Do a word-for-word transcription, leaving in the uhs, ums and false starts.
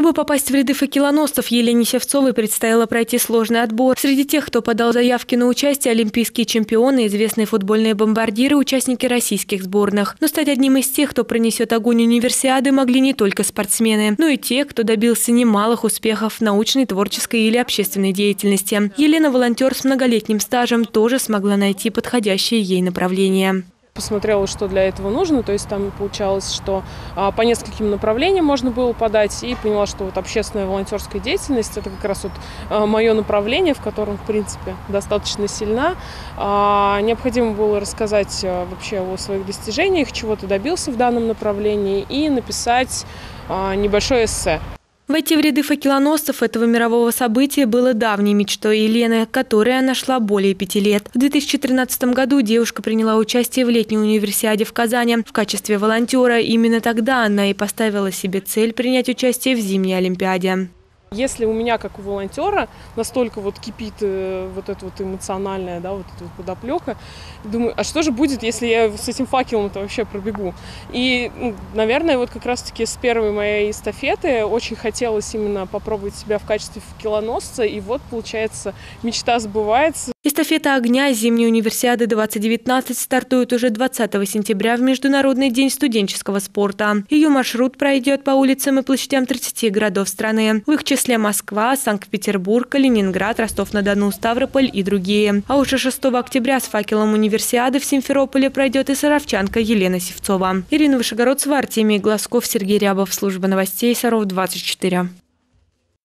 Чтобы попасть в ряды факелоносцев, Елене Севцовой предстояло пройти сложный отбор. Среди тех, кто подал заявки на участие, олимпийские чемпионы, известные футбольные бомбардиры, участники российских сборных. Но стать одним из тех, кто пронесет огонь универсиады, могли не только спортсмены, но и те, кто добился немалых успехов в научной, творческой или общественной деятельности. Елена, волонтер с многолетним стажем, тоже смогла найти подходящее ей направление. Посмотрела, что для этого нужно, то есть там получалось, что а, по нескольким направлениям можно было подать, и поняла, что вот общественная волонтерская деятельность – это как раз вот а, мое направление, в котором, в принципе, достаточно сильна. А, необходимо было рассказать а, вообще о своих достижениях, чего ты добился в данном направлении, и написать а, небольшое эссе. Войти в ряды факелоносцев этого мирового события было давней мечтой Елены, которой она шла более пяти лет. В две тысячи тринадцатом году девушка приняла участие в летней универсиаде в Казани в качестве волонтера. Именно тогда она и поставила себе цель принять участие в зимней Олимпиаде. Если у меня, как у волонтера, настолько вот кипит э, вот эта вот эмоциональная, да, вот эта вот подоплека, думаю, а что же будет, если я с этим факелом-то вообще пробегу? И, ну, наверное, вот как раз-таки с первой моей эстафеты очень хотелось именно попробовать себя в качестве факелоносца, и вот, получается, мечта сбывается. Эстафета огня зимней универсиады двадцать девятнадцать стартует уже двадцатого сентября в Международный день студенческого спорта. Ее маршрут пройдет по улицам и площадям тридцати городов страны. В их числе Москва, Санкт-Петербург, Калининград, Ростов-на-Дону, Ставрополь и другие. А уже шестого октября с факелом универсиады в Симферополе пройдет и саровчанка Елена Севцова. Ирина Вышегородцева, Артемий Глазков, Сергей Рябов. Служба новостей Саров двадцать четыре.